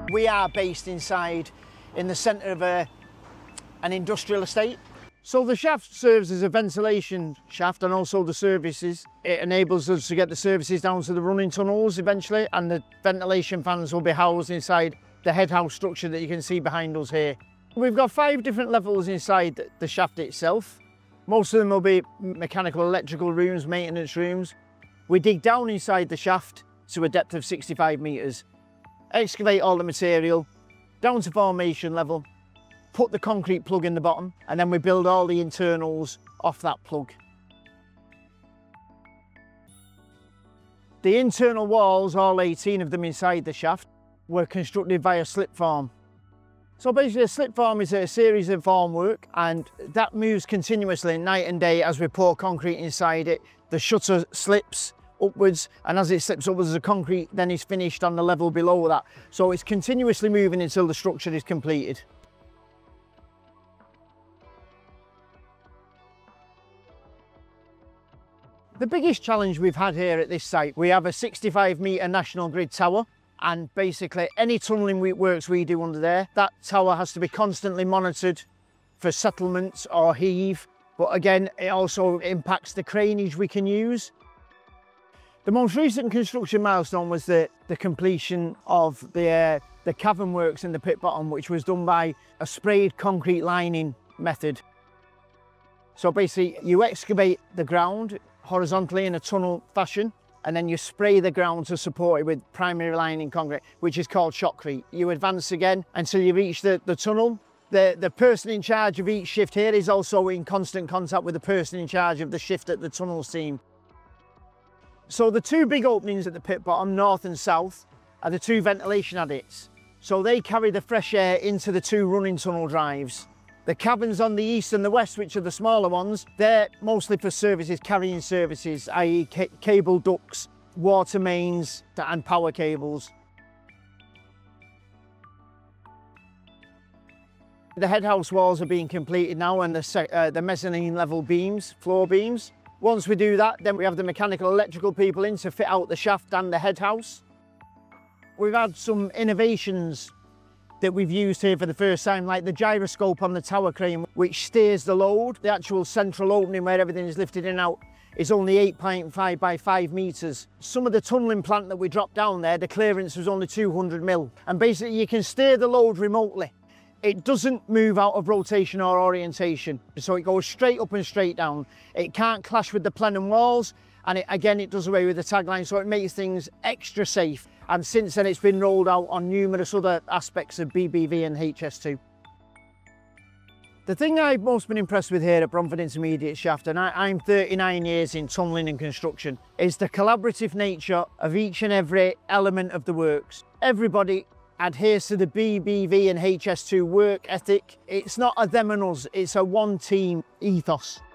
We are based inside in the centre of an industrial estate. So the shaft serves as a ventilation shaft and also the services. It enables us to get the services down to the running tunnels eventually, and the ventilation fans will be housed inside the head house structure that you can see behind us here. We've got 5 different levels inside the shaft itself. Most of them will be mechanical electrical rooms, maintenance rooms. We dig down inside the shaft to a depth of 65 metres, excavate all the material down to formation level, put the concrete plug in the bottom, and then we build all the internals off that plug. The internal walls, all 18 of them inside the shaft, were constructed via slip form. So basically a slip form is a series of formwork, and that moves continuously night and day as we pour concrete inside it. The shutter slips upwards, and as it slips upwards, the concrete then is finished on the level below that. So it's continuously moving until the structure is completed. The biggest challenge we've had here at this site, we have a 65-metre national grid tower, and basically any tunnelling works we do under there, that tower has to be constantly monitored for settlements or heave. But again, it also impacts the craneage we can use. The most recent construction milestone was the completion of the cavern works in the pit bottom, which was done by a sprayed concrete lining method. So basically you excavate the ground horizontally in a tunnel fashion, and then you spray the ground to support it with primary lining concrete, which is called shotcrete. You advance again until you reach the tunnel. The person in charge of each shift here is also in constant contact with the person in charge of the shift at the tunnel seam. So the 2 big openings at the pit bottom, north and south, are the 2 ventilation adits. So they carry the fresh air into the 2 running tunnel drives. The caverns on the east and the west, which are the smaller ones, they're mostly for services, carrying services, i.e. cable ducts, water mains and power cables. The head house walls are being completed now, and the mezzanine level beams, floor beams. Once we do that, then we have the mechanical electrical people in to fit out the shaft and the head house. We've had some innovations that we've used here for the first time, like the gyroscope on the tower crane, which steers the load. The actual central opening where everything is lifted in and out is only 8.5 by 5 metres. Some of the tunnelling plant that we dropped down there, the clearance was only 200 mil. And basically you can steer the load remotely. It doesn't move out of rotation or orientation, so it goes straight up and straight down. It can't clash with the plenum walls, and it does away with the tagline, so it makes things extra safe. And since then it's been rolled out on numerous other aspects of BBV and HS2. The thing I've most been impressed with here at Bromford Intermediate Shaft, and I'm 39 years in tunnelling and construction, is the collaborative nature of each and every element of the works. Everybody adheres to the BBV and HS2 work ethic. It's not a them and us, it's a one team ethos.